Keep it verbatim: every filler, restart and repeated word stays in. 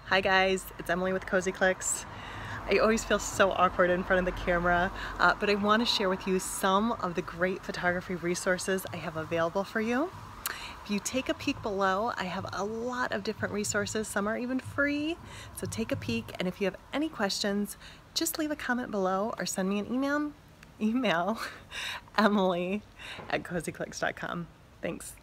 Hi guys, it's Emily with Cozy Clicks. I always feel so awkward in front of the camera, uh, but I want to share with you some of the great photography resources I have available for you. If you take a peek below, I have a lot of different resources. Some are even free, so take a peek, and if you have any questions, just leave a comment below or send me an email, email Emily at cozy clicks dot com. Thanks.